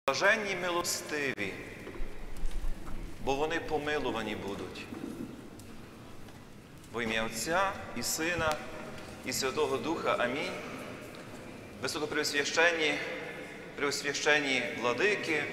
Блаженні милостиві, бо вони помилувані будуть. Во ім'я Отця і Сина, і Святого Духа. Амінь. Високопреосвященні, преосвященні владики,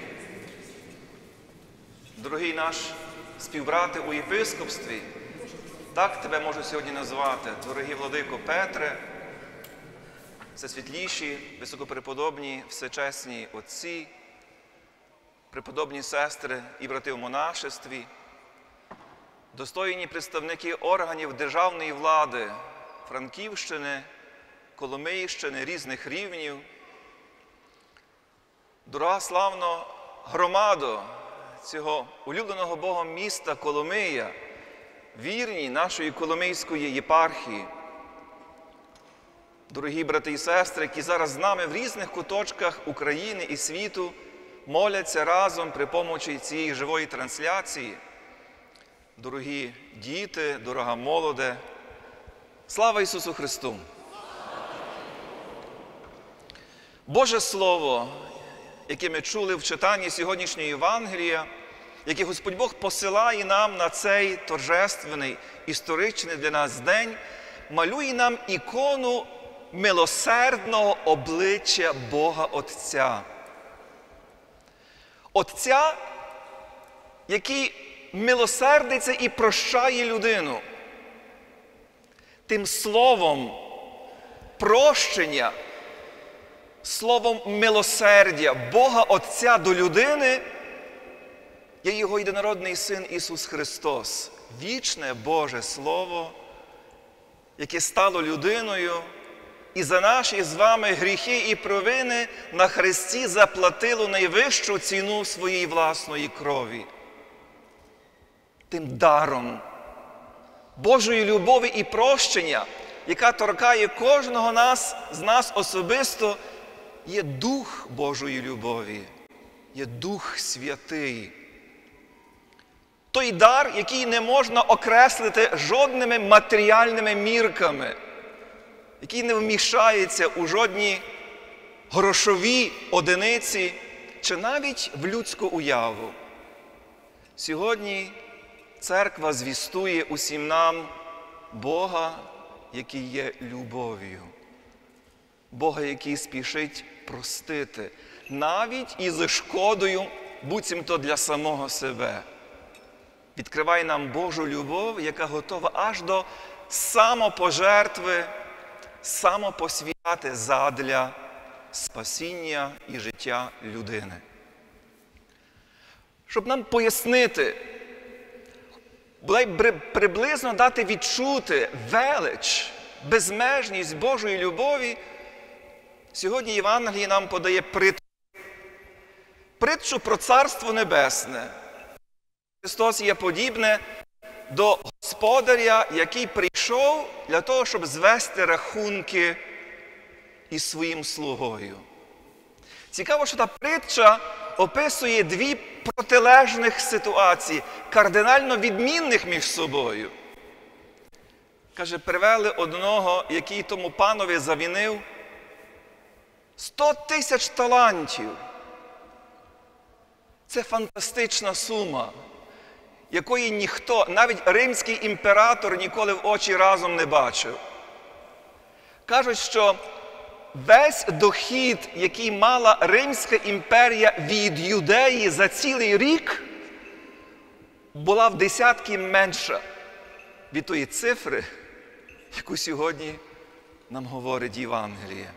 дорогий наш співбрате у єпископстві, так тебе можу сьогодні назвати, дорогий владико Петре, всесвітліші, високопреподобні, всечесні отці, преподобні сестри і брати в монашестві, достойні представники органів державної влади Франківщини, Коломийщини, різних рівнів, дорога славна громадо цього улюбленого Богом міста Коломия, вірні нашої Коломийської єпархії, дорогі брати і сестри, які зараз з нами в різних куточках України і світу моляться разом при помочі цієї живої трансляції. Дорогі діти, дорога молоде, слава Ісусу Христу! Боже Слово, яке ми чули в читанні сьогоднішньої Євангелія, яке Господь Бог посилає нам на цей торжественний, історичний для нас день, малює нам ікону милосердного обличчя Бога Отця. Отця, який милосердиться і прощає людину. Тим словом прощення, словом милосердя Бога Отця до людини є Його єдинородний Син Ісус Христос. Вічне Боже Слово, яке стало людиною і за наші з вами гріхи і провини на хресті заплатило найвищу ціну своєї власної крові. Тим даром Божої любові і прощення, яка торкає кожного з нас особисто, є Дух Божої любові, є Дух Святий. Той дар, який не можна окреслити жодними матеріальними мірками, який не вміщається у жодні грошові одиниці чи навіть в людську уяву. Сьогодні Церква звістує усім нам Бога, який є любов'ю. Бога, який спішить простити, навіть із шкодою, буцімто для самого себе. Відкриває нам Божу любов, яка готова аж до самопожертви, самопосвяти задля спасіння і життя людини. Щоб нам пояснити, приблизно дати відчути велич, безмежність Божої любові, сьогодні Євангеліє нам подає притчу про Царство Небесне. Христос є подібне до господаря, який прийшов для того, щоб звести рахунки із своїм слугою. Цікаво, що та притча описує дві протилежних ситуації, кардинально відмінних між собою. Каже, привели одного, який тому панові завінив 100 тисяч талантів. Це фантастична сума, якої ніхто, навіть римський імператор, ніколи в очі разом не бачив. Кажуть, що весь дохід, який мала Римська імперія від Юдеї за цілий рік, була в десятки менша від тої цифри, яку сьогодні нам говорить Євангеліє.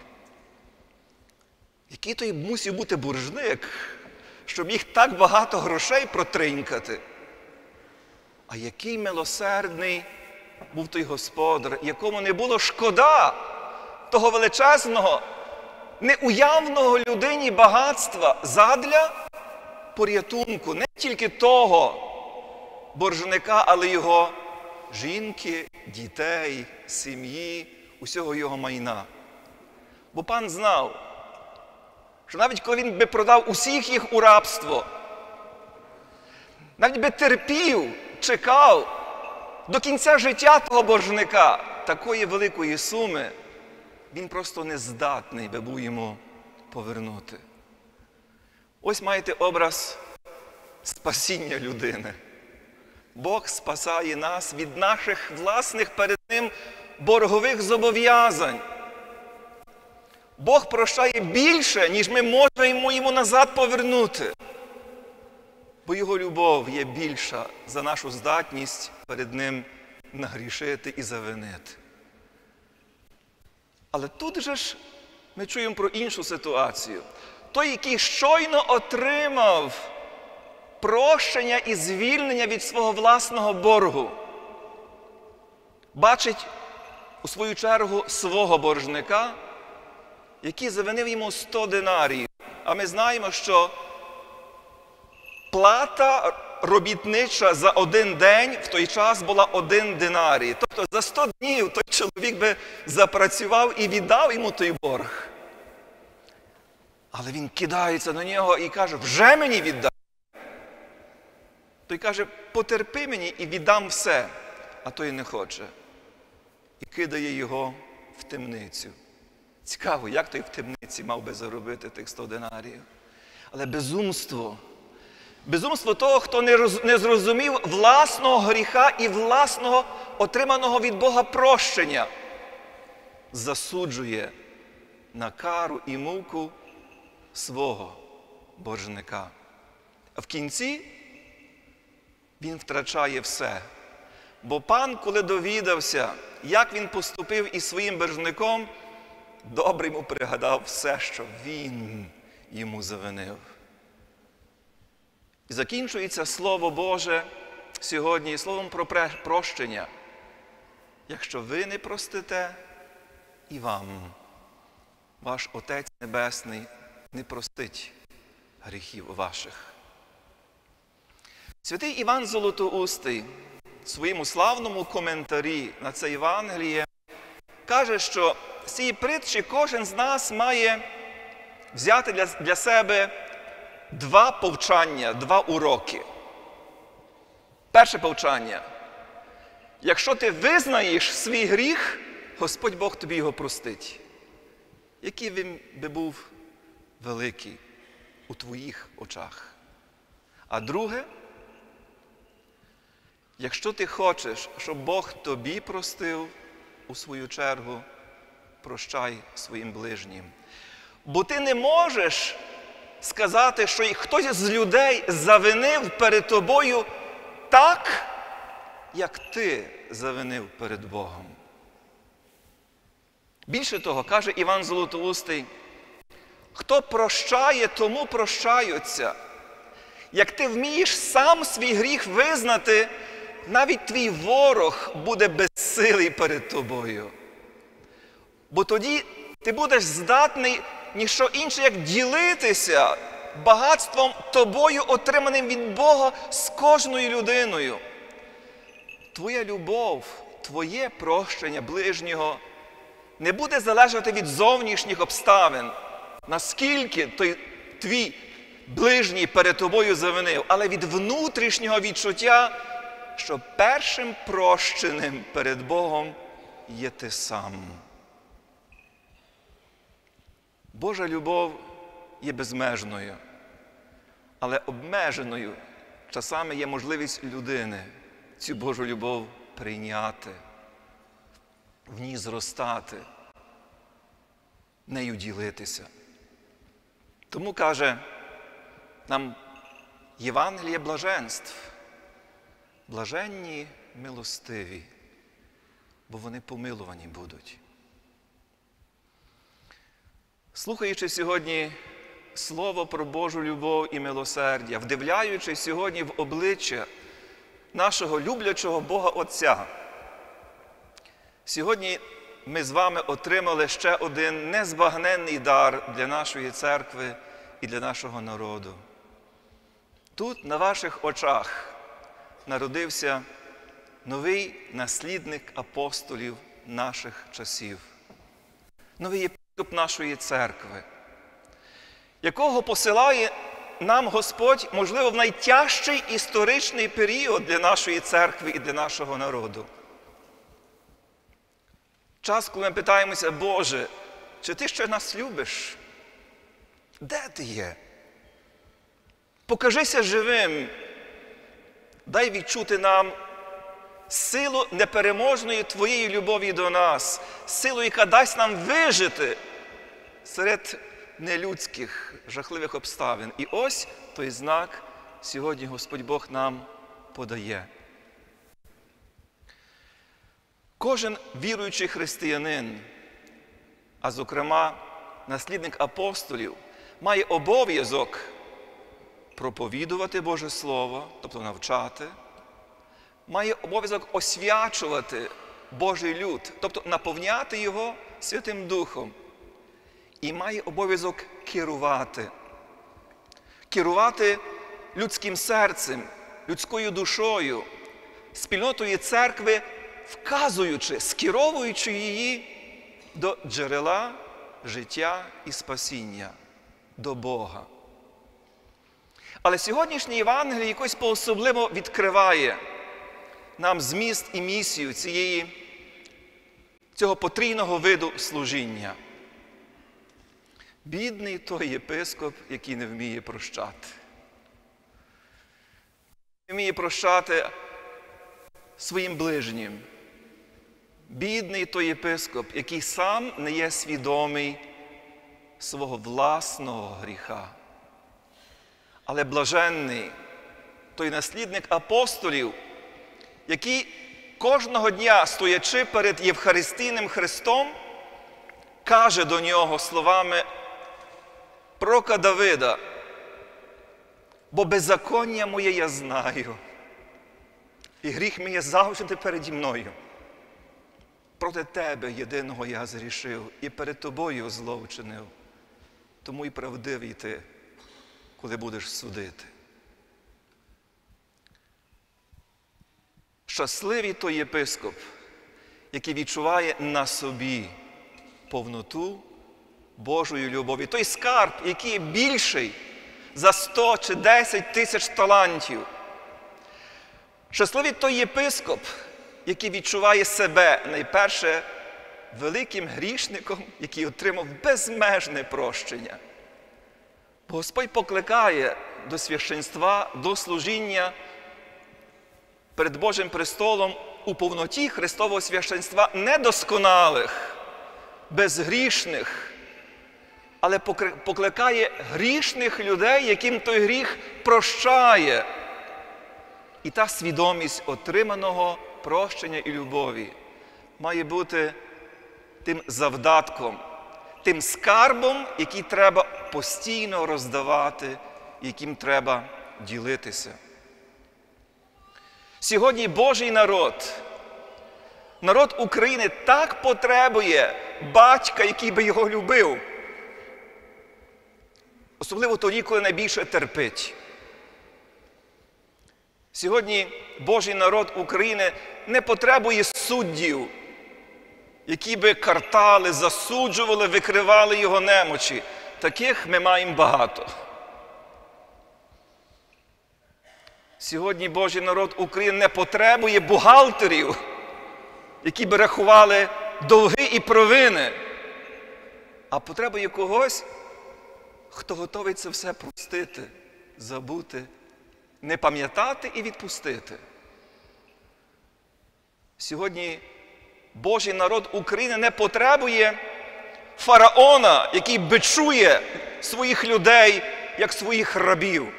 Який той мусив бути боржник, щоб міг так багато грошей протринькати? А який милосердний був той господар, якому не було шкода того величезного, неуявного людині багатства задля порятунку не тільки того боржника, але його жінки, дітей, сім'ї, усього його майна. Бо пан знав, що навіть коли він би продав усіх їх у рабство, навіть би терпів, чекав до кінця життя того боржника, такої великої суми, він просто не здатний би був йому повернути. Ось маєте образ спасіння людини. Бог спасає нас від наших власних перед Ним боргових зобов'язань. Бог прощає більше, ніж ми можемо Йому назад повернути. Бо Його любов є більша за нашу здатність перед Ним нагрішити і завинити. Але тут же ж ми чуємо про іншу ситуацію. Той, який щойно отримав прощення і звільнення від свого власного боргу, бачить у свою чергу свого боржника, який завинив йому 100 динаріїв. А ми знаємо, що плата робітнича за один день в той час була 1 динарій. Тобто за 100 днів той чоловік би запрацював і віддав йому той борг. Але він кидається на нього і каже: вже мені віддай. Той каже: потерпи мені і віддам все. А той не хоче. І кидає його в темницю. Цікаво, як той в темниці мав би заробити тих 100 динаріїв. Але безумство того, хто не зрозумів власного гріха і власного отриманого від Бога прощення, засуджує на кару і муку свого боржника. А в кінці він втрачає все. Бо пан, коли довідався, як він поступив із своїм боржником, добре йому пригадав все, що він йому завинив. І закінчується Слово Боже сьогодні словом про прощення. Якщо ви не простите, і вам ваш Отець Небесний не простить гріхів ваших. Святий Іван Золотоустий в своєму славному коментарі на це Євангеліє каже, що з цієї притчі кожен з нас має взяти для себе 2 повчання, 2 уроки. Перше повчання. Якщо ти визнаєш свій гріх, Господь Бог тобі його простить. Який він би був великий у твоїх очах. А друге, якщо ти хочеш, щоб Бог тобі простив, у свою чергу, прощай своїм ближнім. Бо ти не можеш сказати, що хтось з людей завинив перед тобою так, як ти завинив перед Богом. Більше того, каже Іван Золотоустий, хто прощає, тому прощаються. Як ти вмієш сам свій гріх визнати, навіть твій ворог буде безсилий перед тобою. Бо тоді ти будеш здатний ніщо інше, як ділитися багатством тобою, отриманим від Бога з кожною людиною. Твоя любов, твоє прощення ближнього не буде залежати від зовнішніх обставин, наскільки той твій ближній перед тобою завинив, але від внутрішнього відчуття, що першим прощеним перед Богом є ти сам. Божа любов є безмежною, але обмеженою часами є можливість людини цю Божу любов прийняти, в ній зростати, нею ділитися. Тому каже нам Євангеліє блаженств: блаженні милостиві, бо вони помилувані будуть. Слухаючи сьогодні слово про Божу любов і милосердя, вдивляючись сьогодні в обличчя нашого люблячого Бога Отця, сьогодні ми з вами отримали ще один незбагненний дар для нашої церкви і для нашого народу. Тут, на ваших очах, народився новий наслідник апостолів наших часів, новий єпископ нашої церкви, якого посилає нам Господь, можливо, в найтяжчий історичний період для нашої церкви і для нашого народу. Час, коли ми питаємося: Боже, чи ти ще нас любиш? Де ти є? Покажися живим. Дай відчути нам силу непереможної Твоєї любові до нас, силу, яка дасть нам вижити серед нелюдських, жахливих обставин. І ось той знак сьогодні Господь Бог нам подає. Кожен віруючий християнин, а зокрема наслідник апостолів, має обов'язок проповідувати Боже Слово, тобто навчати, має обов'язок освячувати Божий люд, тобто наповняти його Святим Духом. І має обов'язок керувати. Керувати людським серцем, людською душою, спільнотою церкви, вказуючи, скеровуючи її до джерела життя і спасіння, до Бога. Але сьогоднішнє Євангеліє якось по-особливо відкриває нам зміст і місію цього потрійного виду служіння. Бідний той єпископ, який не вміє прощати. Не вміє прощати своїм ближнім. Бідний той єпископ, який сам не є свідомий свого власного гріха. Але блаженний той наслідник апостолів, який кожного дня, стоячи перед Євхаристійним Христом, каже до нього словами пророка Давида: «Бо беззаконня моє я знаю, і гріх мій є завжди переді мною. Проти тебе єдиного я згрішив, і перед тобою зло вчинив. Тому й правдивий ти, коли будеш судити». Щасливий той єпископ, який відчуває на собі повноту Божої любові. Той скарб, який більший за 100 чи 10 тисяч талантів. Щасливий той єпископ, який відчуває себе найперше великим грішником, який отримав безмежне прощення. Бо Господь покликає до священства, до служіння перед Божим престолом у повноті Христового священства недосконалих, безгрішних, але покликає грішних людей, яким той гріх прощає. І та свідомість отриманого прощення і любові має бути тим завдатком, тим скарбом, який треба постійно роздавати, яким треба ділитися. Сьогодні Божий народ України так потребує батька, який би його любив. Особливо тоді, коли найбільше терпить. Сьогодні Божий народ України не потребує суддів, які би картали, засуджували, викривали його немочі. Таких ми маємо багато. Сьогодні Божий народ України не потребує бухгалтерів, які би рахували довги і провини, а потребує когось, хто готовий це все простити, забути, не пам'ятати і відпустити. Сьогодні Божий народ України не потребує фараона, який бичує своїх людей, як своїх рабів,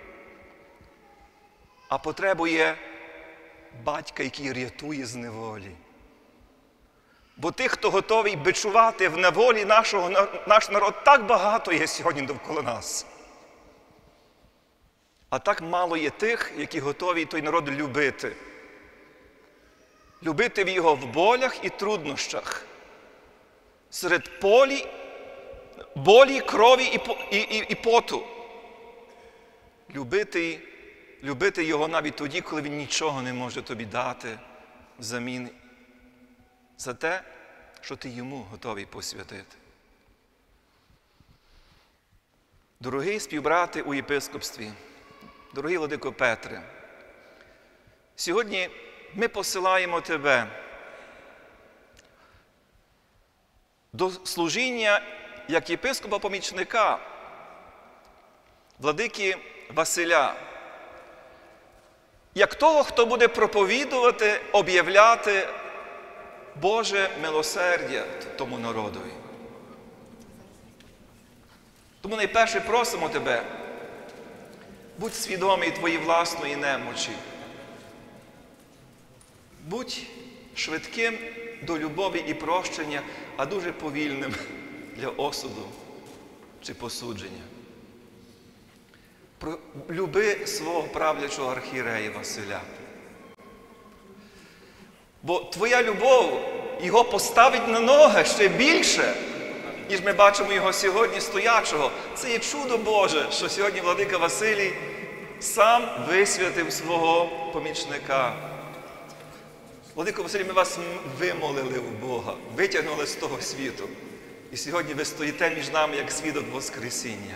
а потребує батька, який рятує з неволі. Бо тих, хто готовий бичувати в неволі наш народ, так багато є сьогодні довкола нас. А так мало є тих, які готові той народ любити. Любити його в болях і труднощах. Серед болі, крові і поту. Любити його навіть тоді, коли він нічого не може тобі дати взамін за те, що ти йому готовий посвятити. Дорогий співбрате у єпископстві, дорогий владико Петре, сьогодні ми посилаємо тебе до служіння як єпископа-помічника, владики Василя, як того, хто буде проповідувати, об'являти Боже милосердя тому народові. Тому найперше просимо тебе, будь свідомий твоєї власної немочі. Будь швидким до любові і прощення, а дуже повільним для осуду чи посудження. Люби свого правлячого архієрея Василя. Бо твоя любов його поставить на ноги ще більше, ніж ми бачимо його сьогодні стоячого. Це є чудо Боже, що сьогодні владика Василій сам висвятив свого помічника. Владико Василій, ми вас вимолили у Бога, витягнули з того світу. І сьогодні ви стоїте між нами, як свідок Воскресіння.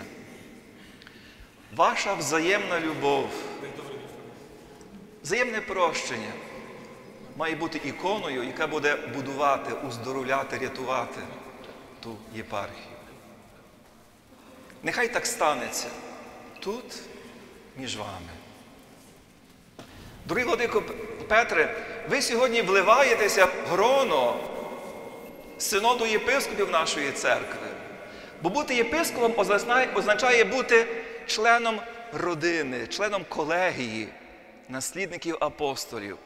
Ваша взаємна любов, взаємне прощення має бути іконою, яка буде будувати, уздоровляти, рятувати ту єпархію. Нехай так станеться тут, між вами. Дорогий владико Петре, ви сьогодні вливаєтеся в гроно синоду єпископів нашої церкви. Бо бути єпископом означає бути членом родини, членом колегії, наслідників апостолів.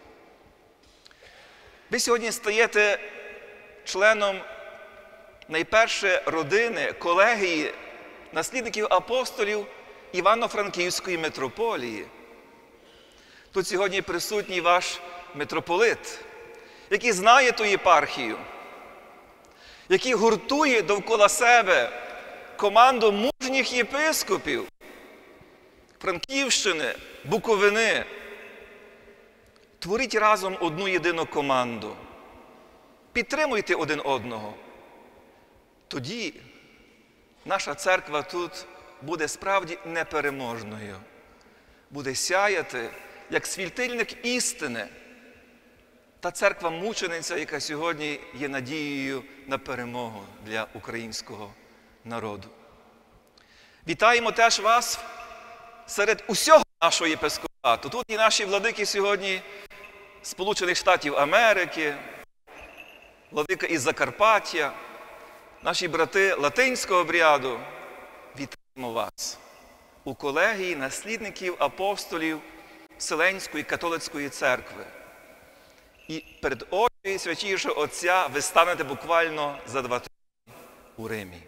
Ви сьогодні стаєте членом найперше родини, колегії, наслідників апостолів Івано-Франківської митрополії. Тут сьогодні присутній ваш митрополит, який знає ту єпархію, який гуртує довкола себе команду мужніх єпископів Франківщини, Буковини. Творіть разом одну єдину команду. Підтримуйте один одного. Тоді наша церква тут буде справді непереможною. Буде сяяти, як світильник істини. Та церква-мучениця, яка сьогодні є надією на перемогу для українського народу. Вітаємо теж вас серед усього нашого єпископату. Тут і наші владики сьогодні Сполучених Штатів Америки, владика із Закарпаття, наші брати латинського обряду. Вітаємо вас у колегії наслідників апостолів Вселенської католицької церкви. І перед очі Святішого Отця ви станете буквально за 2 тижні у Римі.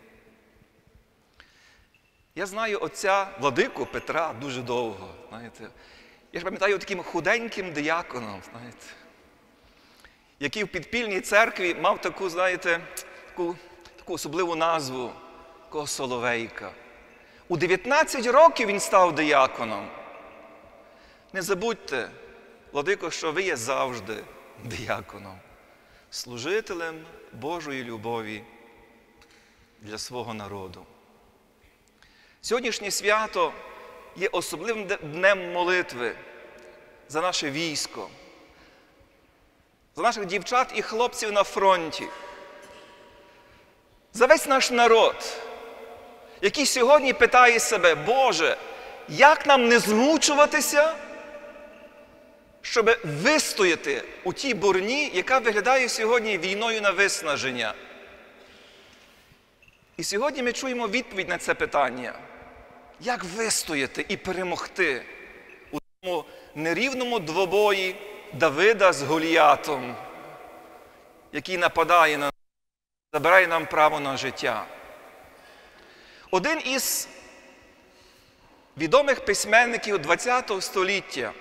Я знаю отця владику Петра дуже довго, знаєте. Я ж пам'ятаю таким худеньким дияконом, знаєте, який в підпільній церкві мав таку, знаєте, таку особливу назву – такого Соловейка. У 19 років він став дияконом. Не забудьте, владико, що ви є завжди дияконом, служителем Божої любові для свого народу. Сьогоднішнє свято є особливим днем молитви за наше військо, за наших дівчат і хлопців на фронті, за весь наш народ, який сьогодні питає себе: Боже, як нам не змучуватися, щоб вистояти у тій борні, яка виглядає сьогодні війною на виснаження. І сьогодні ми чуємо відповідь на це питання. Як вистояти і перемогти у тому нерівному двобої Давида з Голіатом, який нападає на нас, забирає нам право на життя. Один із відомих письменників ХХ століття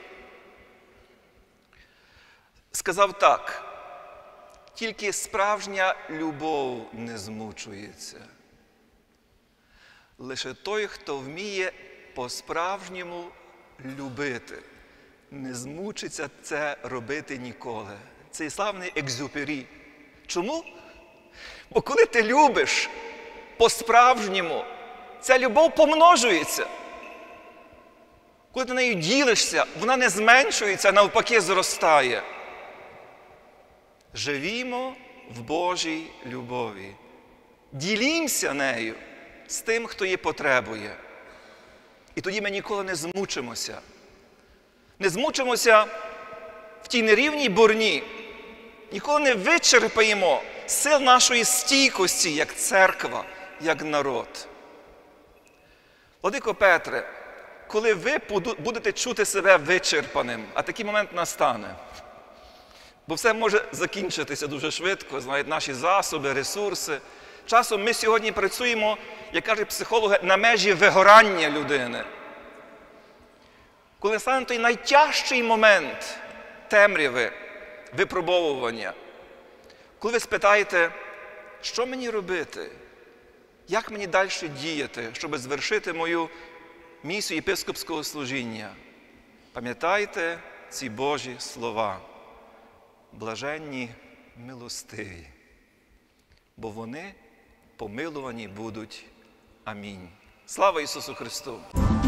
сказав так: тільки справжня любов не змучується. Лише той, хто вміє по-справжньому любити, не змучиться це робити ніколи. Це славний Екзюпері. Чому? Бо коли ти любиш по-справжньому, ця любов помножується. Коли ти нею ділишся, вона не зменшується, а навпаки зростає. Живімо в Божій любові. Ділімося нею з тим, хто її потребує. І тоді ми ніколи не змучимося. Не змучимося в тій нерівній борні. Ніколи не вичерпаємо сил нашої стійкості, як церква, як народ. Владико Петре, коли ви будете чути себе вичерпаним, а такий момент настане, бо все може закінчитися дуже швидко, знаєте, наші засоби, ресурси. Часом ми сьогодні працюємо, як кажуть психологи, на межі вигорання людини. Коли стане той найтяжчий момент темряви, випробовування, коли ви спитаєте, що мені робити, як мені далі діяти, щоб звершити мою місію єпископського служіння, пам'ятайте ці Божі слова. Блаженні милостиві, бо вони помилувані будуть. Амінь. Слава Ісусу Христу!